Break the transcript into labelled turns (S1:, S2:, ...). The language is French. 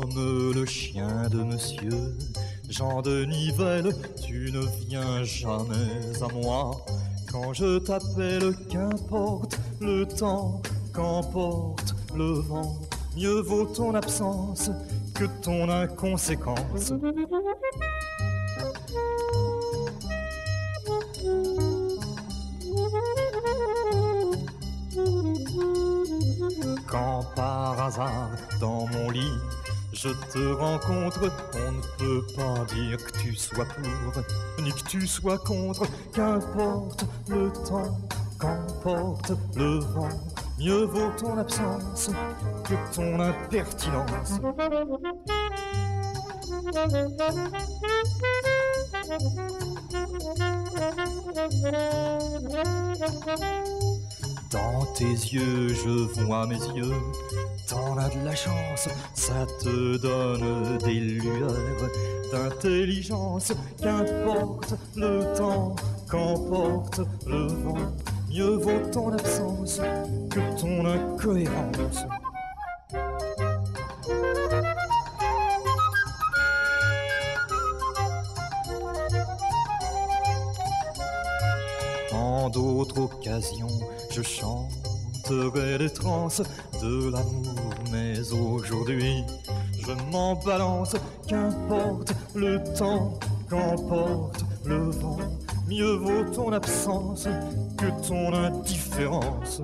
S1: Comme le chien de monsieur Jean de Nivelle, tu ne viens jamais à moi. Quand je t'appelle, qu'importe le temps, qu'emporte le vent, mieux vaut ton absence que ton inconséquence. Quand par hasard, dans mon lit, je te rencontre, on ne peut pas dire que tu sois pour, ni que tu sois contre. Qu'importe le temps, qu'emporte le vent, mieux vaut ton absence que ton impertinence. Dans tes yeux, je vois mes yeux. T'en as de la chance, ça te donne des lueurs d'intelligence. Qu'importe le temps, qu'emporte le vent, mieux vaut ton absence que ton incohérence. En d'autres occasions, je chanterai des transes de l'amour, mais aujourd'hui, je m'en balance. Qu'importe le temps, qu'emporte le vent, mieux vaut ton absence que ton indifférence.